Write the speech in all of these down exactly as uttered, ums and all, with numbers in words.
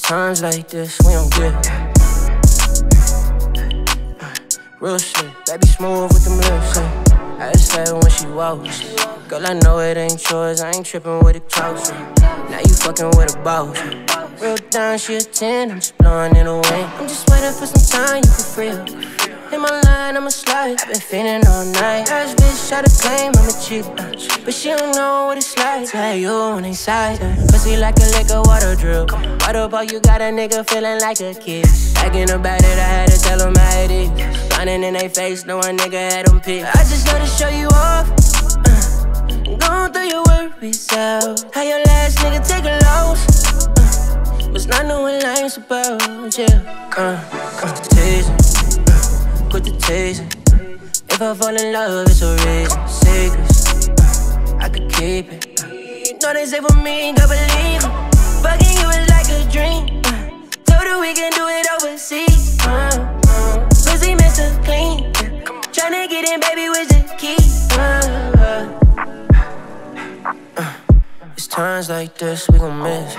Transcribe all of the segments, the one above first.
times like this, we don't get real shit, baby smooth with them lips. I just say when she walks, girl, I know it ain't yours, I ain't tripping with a close. Now you fucking with a boss. Real down, she a ten, I'm just blowing in the wind. I'm just waiting for some time, you can feel. In my line, I'm a slide, been feeling all night. Last bitch try to claim I'm a cheat, uh, but she don't know what it's like. Tell you on they side, uh, pussy like a liquor water drip. Water ball, you got a nigga feeling like a kid. Acting about it, I had to tell them how it is. Blinding in they face, no one nigga had them picked. I just love to show you off, uh, going through your worries out. How your last nigga take a loss, uh, but not knowing life's about, yeah. Uh, uh, teasing. Quit the tasing. If I fall in love, it's a reason. Secrets, uh, I could keep it. Uh, you know they say for me, don't believe it. Fucking you is like a dream. Uh, told her we can do it overseas. Uh, uh, pussy Mister Clean. Uh, tryna get in, baby, where's the key? Uh, uh, uh, it's times like this we gon' miss.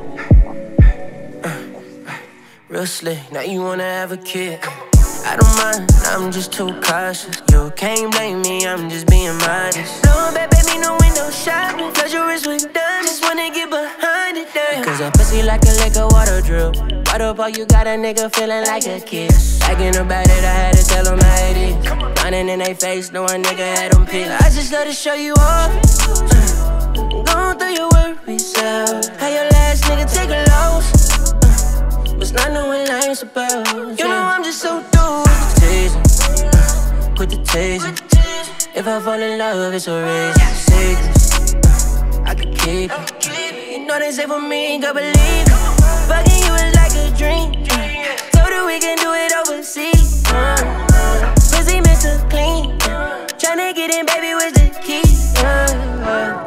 Uh, uh, real slick, now you wanna have a kid. I don't mind, I'm just too cautious. You can't blame me, I'm just being modest. Blowing back, baby, no window shopping. Touch your wrist with diamonds, just wanna get behind it, damn. Cause a pussy like a liquor water drip. Water ball, you got a nigga feeling like a kid. Acting about it, I had to tell them how it is. Blinding in they face, no one nigga had them picked. I just love to show you off, uh, going through your worries out. How your last nigga take a loss, uh, but not knowing life's about, yeah. You know I'm just so tasing, uh, quit the tasing. If I fall in love, it's a reason. Secrets, uh, I could keep it. You know they say for me, girl, believe it. Fucking you is like a dream. Uh, told her we can do it overseas. Uh, uh, pussy Mister Clean. Uh, tryna get in, baby, where's the key? Uh, uh.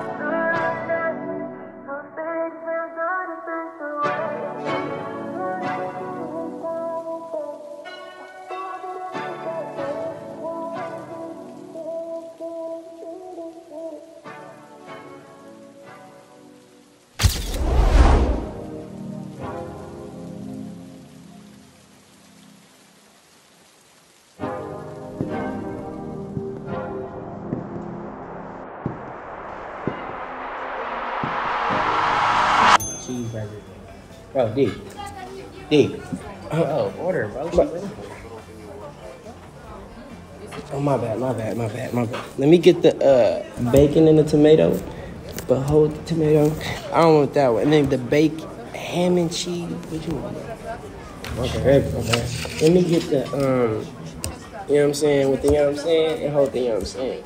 Cheeseburger. Bro, D. D. Oh, order, bro. bro. Oh, my bad, my bad, my bad, my bad. Let me get the uh, bacon and the tomato, but hold the tomato. I don't want that one. And then the bacon, ham and cheese. What you want? Okay, okay. Let me get the, um, you know what I'm saying, with the, you know what I'm saying, and hold the, you know what I'm saying.